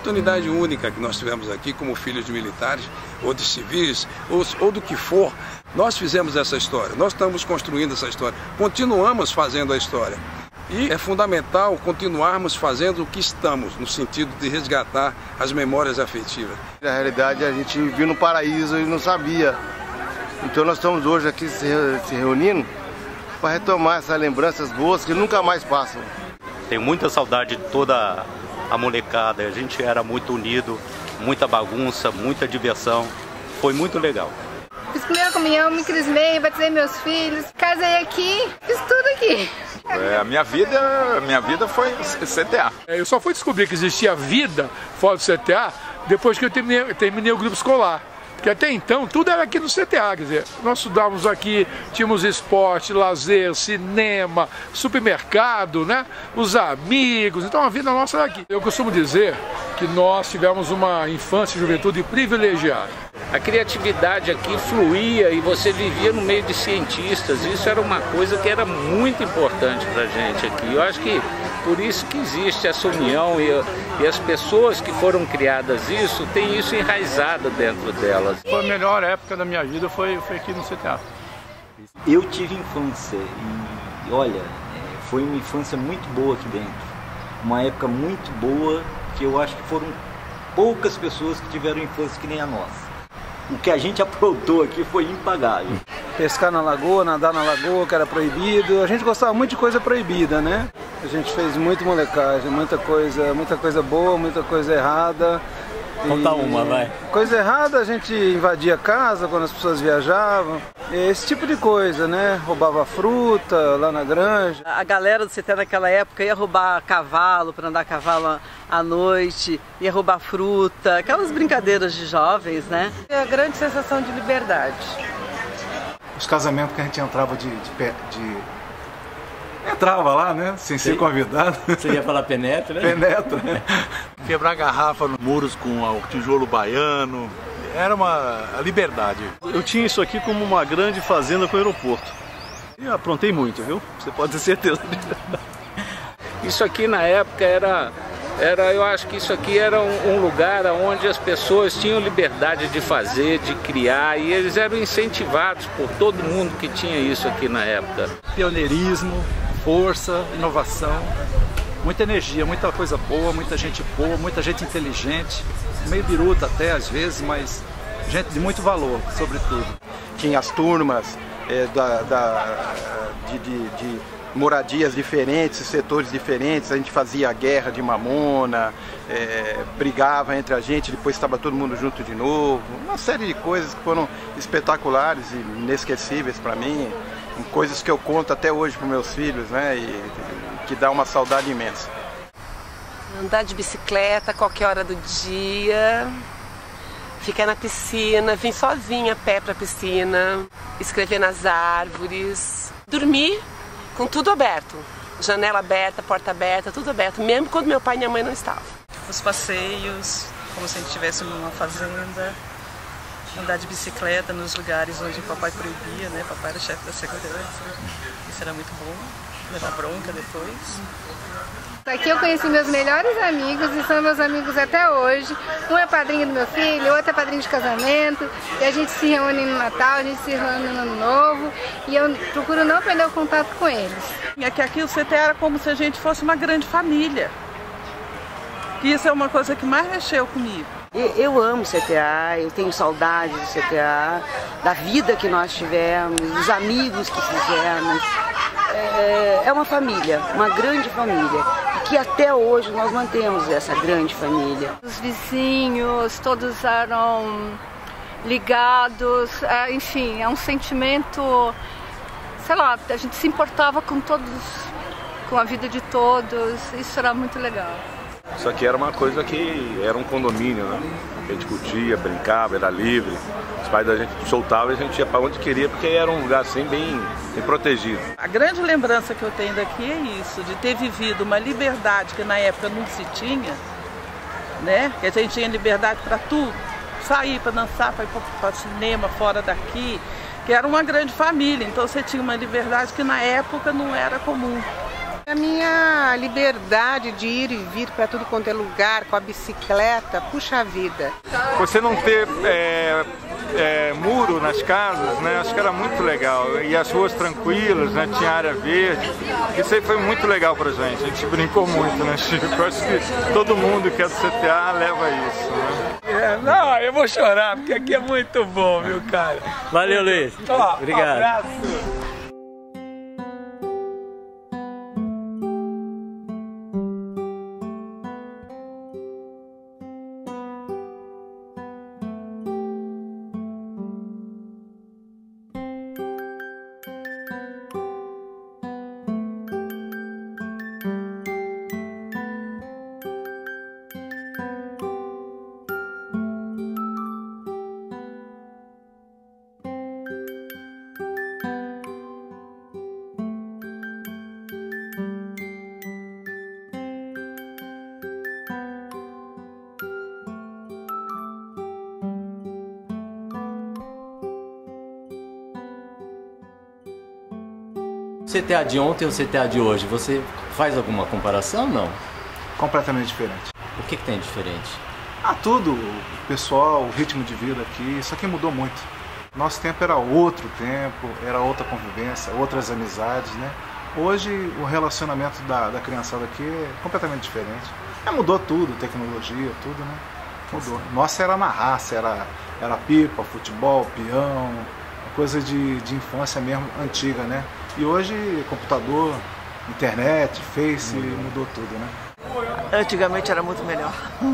oportunidade única que nós tivemos aqui como filhos de militares, ou de civis, ou do que for. Nós fizemos essa história, nós estamos construindo essa história, continuamos fazendo a história. E é fundamental continuarmos fazendo o que estamos, no sentido de resgatar as memórias afetivas. Na realidade, a gente vivia no paraíso e não sabia. Então nós estamos hoje aqui se reunindo para retomar essas lembranças boas que nunca mais passam. Tenho muita saudade de toda a molecada, a gente era muito unido, muita bagunça, muita diversão, foi muito legal. Fiz primeira comunhão, me crismei, batizei meus filhos, casei aqui, fiz tudo aqui. A minha vida foi CTA. Eu só fui descobrir que existia vida fora do CTA depois que eu terminei o grupo escolar. Porque até então tudo era aqui no CTA, quer dizer, nós estudávamos aqui, tínhamos esporte, lazer, cinema, supermercado, né? Os amigos, então a vida nossa era aqui. Eu costumo dizer que nós tivemos uma infância e juventude privilegiada. A criatividade aqui fluía e você vivia no meio de cientistas, isso era uma coisa que era muito importante para a gente aqui. Eu acho que por isso que existe essa união e as pessoas que foram criadas isso, têm isso enraizado dentro delas. A melhor época da minha vida foi aqui no CTA. Eu tive infância e olha, foi uma infância muito boa aqui dentro. Uma época muito boa que eu acho que foram poucas pessoas que tiveram infância que nem a nossa. O que a gente aprontou aqui foi impagável. Pescar na lagoa, nadar na lagoa, que era proibido. A gente gostava muito de coisa proibida, né? A gente fez muito molecagem, muita coisa boa, muita coisa errada. Conta uma, vai. Coisa errada, a gente invadia a casa quando as pessoas viajavam. Esse tipo de coisa, né? Roubava fruta lá na granja. A galera do CT naquela época ia roubar cavalo, para andar a cavalo à noite, ia roubar fruta, aquelas brincadeiras de jovens, né? É a grande sensação de liberdade. Os casamentos que a gente entrava entrava lá, né? Sem ser convidado. Você ia falar penetra, né? Penetra. Quebrar garrafa nos muros com o tijolo baiano. Era a liberdade. Eu tinha isso aqui como uma grande fazenda com aeroporto. E aprontei muito, viu? Você pode ter certeza. Isso aqui na época eu acho que isso aqui era um lugar onde as pessoas tinham liberdade de fazer, de criar, e eles eram incentivados por todo mundo que tinha isso aqui na época. Pioneirismo, força, inovação, muita energia, muita coisa boa, muita gente inteligente, meio biruta até às vezes, mas gente de muito valor, sobretudo. Tinha as turmas de moradias diferentes, setores diferentes, a gente fazia a guerra de mamona, brigava entre a gente, depois estava todo mundo junto de novo, uma série de coisas que foram espetaculares e inesquecíveis para mim, coisas que eu conto até hoje para meus filhos, né, e que dá uma saudade imensa. Andar de bicicleta a qualquer hora do dia, ficar na piscina, vir sozinha a pé para a piscina, escrever nas árvores, dormir com tudo aberto, janela aberta, porta aberta, tudo aberto, mesmo quando meu pai e minha mãe não estavam. Os passeios, como se a gente estivesse numa fazenda, andar de bicicleta nos lugares onde o papai proibia, né? Papai era chefe da segurança, isso era muito bom, levar bronca depois. Aqui eu conheci meus melhores amigos e são meus amigos até hoje. Um é padrinho do meu filho, outro é padrinho de casamento. E a gente se reúne no Natal, a gente se reúne no Ano Novo. E eu procuro não perder o contato com eles. É que aqui o CT era como se a gente fosse uma grande família. E isso é uma coisa que mais mexeu comigo. Eu amo CTA, eu tenho saudade do CTA, da vida que nós tivemos, dos amigos que fizemos. É uma família, uma grande família, que até hoje nós mantemos essa grande família. Os vizinhos, todos eram ligados, enfim, é um sentimento, sei lá, a gente se importava com todos, com a vida de todos, isso era muito legal. Isso aqui era uma coisa que era um condomínio, né? A gente curtia, brincava, era livre. Os pais da gente soltavam e a gente ia para onde queria, porque era um lugar assim bem protegido. A grande lembrança que eu tenho daqui é isso, de ter vivido uma liberdade que na época não se tinha, né? Que a gente tinha liberdade para tudo, sair para dançar, para ir para cinema fora daqui, que era uma grande família, então você tinha uma liberdade que na época não era comum. A minha liberdade de ir e vir para tudo quanto é lugar com a bicicleta, puxa vida. Você não ter muro nas casas, né? Acho que era muito legal. E as ruas tranquilas, né? Tinha área verde. Isso aí foi muito legal pra gente. A gente brincou muito, né, Chico? Eu acho que todo mundo que é do CTA leva isso, né? Não, eu vou chorar, porque aqui é muito bom, viu, cara? Valeu, Luiz. Obrigado. Um abraço. CTA de ontem e o CTA de hoje, você faz alguma comparação, não? Completamente diferente. O que tem de diferente? Tudo. O pessoal, o ritmo de vida aqui, isso aqui mudou muito. Nosso tempo era outro tempo, era outra convivência, outras amizades, né? Hoje o relacionamento da criançada aqui é completamente diferente. Mudou tudo, tecnologia, tudo, né? Mudou. Nossa era na raça, era pipa, futebol, peão, coisa de infância mesmo, antiga, né? E hoje, computador, internet, Face, mudou tudo, né? Antigamente era muito melhor.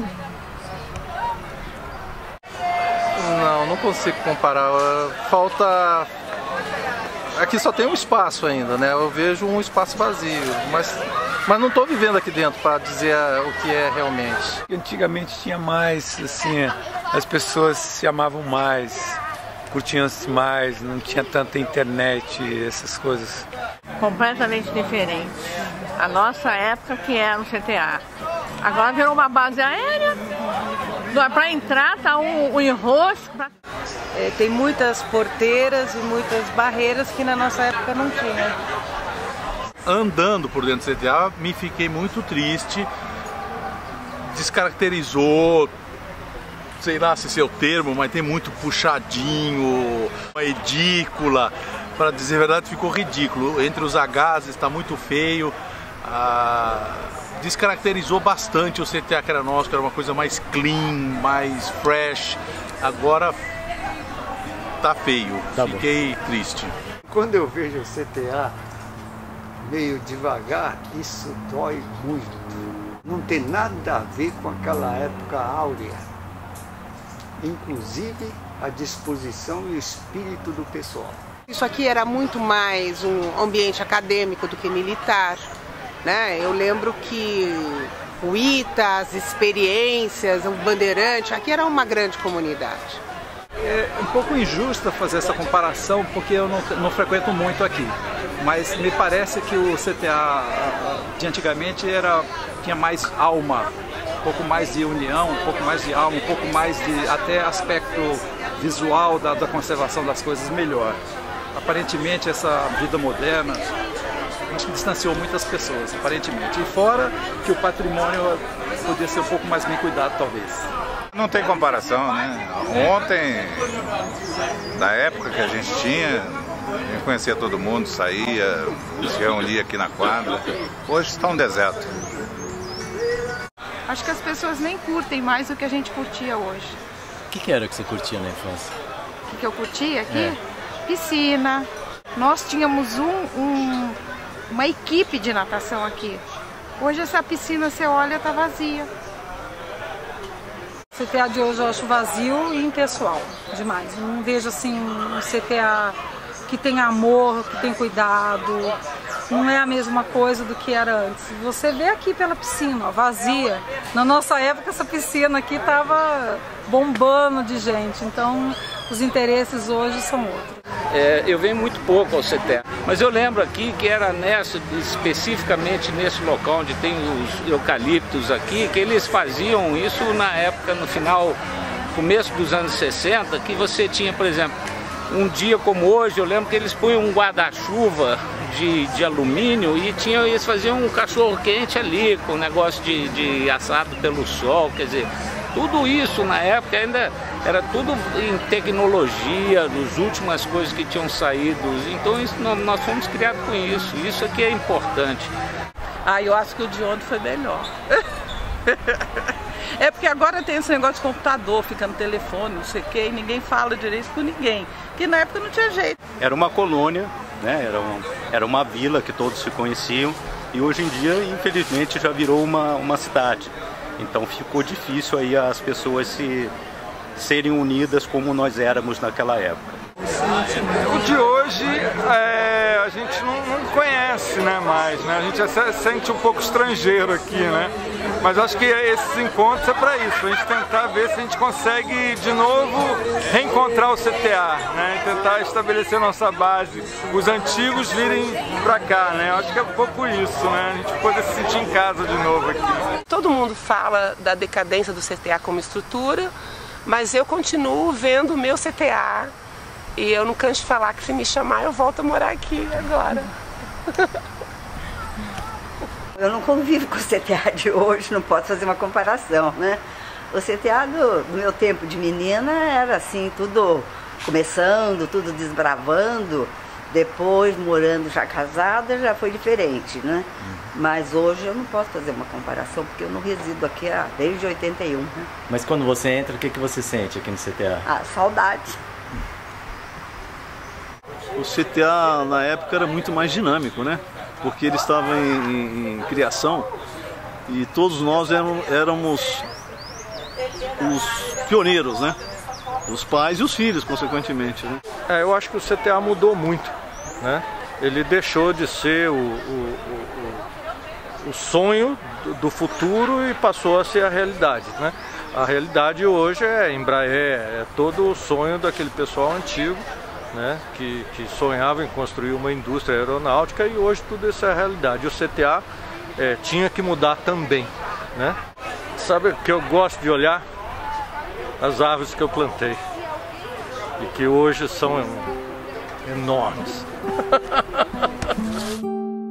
Não consigo comparar. Falta... Aqui só tem um espaço ainda, né? Eu vejo um espaço vazio, mas não estou vivendo aqui dentro para dizer o que é realmente. Antigamente tinha mais, assim, as pessoas se amavam mais, curtiam-se mais, não tinha tanta internet, essas coisas. Completamente diferente. A nossa época que era um CTA. Agora virou uma base aérea. Para entrar tá um enrosco. Tem muitas porteiras e muitas barreiras que na nossa época não tinha. Andando por dentro do CTA, me fiquei muito triste. Descaracterizou, sei lá se esse é o termo, mas tem muito puxadinho, uma edícula. Para dizer a verdade, ficou ridículo. Entre os Hs está muito feio. Descaracterizou bastante o CTA que era nosso, que era uma coisa mais clean, mais fresh. Agora tá feio, fiquei triste. Quando eu vejo o CTA meio devagar, isso dói muito. Não tem nada a ver com aquela época áurea. Inclusive a disposição e o espírito do pessoal. Isso aqui era muito mais um ambiente acadêmico do que militar, né? Eu lembro que o ITA, as experiências, o Bandeirante, aqui era uma grande comunidade. É um pouco injusta fazer essa comparação porque eu não frequento muito aqui, mas me parece que o CTA de antigamente tinha mais alma, um pouco mais de união, um pouco mais de alma, um pouco mais de até aspecto visual da conservação das coisas melhor. Aparentemente essa vida moderna acho que distanciou muitas pessoas, aparentemente. E fora que o patrimônio podia ser um pouco mais bem cuidado, talvez. Não tem comparação, né? Ontem, da época que a gente tinha, a gente conhecia todo mundo, saía, se reunia aqui na quadra. Hoje está um deserto. Acho que as pessoas nem curtem mais o que a gente curtia hoje. O que era que você curtia na infância? O que eu curtia aqui? Piscina. Nós tínhamos uma equipe de natação aqui. Hoje essa piscina, você olha, tá vazia. O CTA de hoje eu acho vazio e impessoal, demais. Eu não vejo assim um CTA que tem amor, que tem cuidado. Não é a mesma coisa do que era antes. Você vê aqui pela piscina, ó, vazia. Na nossa época essa piscina aqui estava bombando de gente, então os interesses hoje são outros. Eu venho muito pouco ao CTA, mas eu lembro aqui que era especificamente nesse local onde tem os eucaliptos aqui, que eles faziam isso na época, no final, começo dos anos 60, que você tinha, por exemplo, um dia como hoje, eu lembro que eles punham um guarda-chuva de alumínio e eles faziam um cachorro quente ali, com negócio de assado pelo sol, quer dizer, tudo isso na época ainda era tudo em tecnologia, das últimas coisas que tinham saído, então nós fomos criados com isso, isso aqui é importante. Eu acho que o de ontem foi melhor. É porque agora tem esse negócio de computador, fica no telefone, não sei o que, e ninguém fala direito com ninguém, que na época não tinha jeito. Era uma colônia, né? Era uma vila que todos se conheciam, e hoje em dia, infelizmente, já virou uma cidade. Então ficou difícil aí as pessoas serem unidas como nós éramos naquela época. O de hoje a gente não conhece, né, mais, né? A gente já se sente um pouco estrangeiro aqui, né? Mas acho que esses encontros é para isso, a gente tentar ver se a gente consegue de novo reencontrar o CTA, né? Tentar estabelecer nossa base, os antigos virem para cá, né? Eu acho que é um pouco isso, né? A gente poder se sentir em casa de novo aqui. Todo mundo fala da decadência do CTA como estrutura, mas eu continuo vendo o meu CTA e eu não canso de falar que se me chamar eu volto a morar aqui agora. Eu não convivo com o CTA de hoje, não posso fazer uma comparação, né? O CTA do meu tempo de menina era assim, tudo começando, tudo desbravando. Depois, morando já casada, já foi diferente, né? Mas hoje eu não posso fazer uma comparação, porque eu não resido aqui desde 81, né? Mas quando você entra, o que você sente aqui no CTA? Saudade. O CTA na época era muito mais dinâmico, né? Porque ele estava em criação e todos nós éramos os pioneiros, né? Os pais e os filhos, consequentemente, né? Eu acho que o CTA mudou muito, né? Ele deixou de ser o sonho do futuro e passou a ser a realidade, né? A realidade hoje é Embraer, é todo o sonho daquele pessoal antigo, né, que sonhava em construir uma indústria aeronáutica, e hoje tudo isso é a realidade. E o CTA tinha que mudar também, né? Sabe o que eu gosto de olhar? As árvores que eu plantei e que hoje são enormes.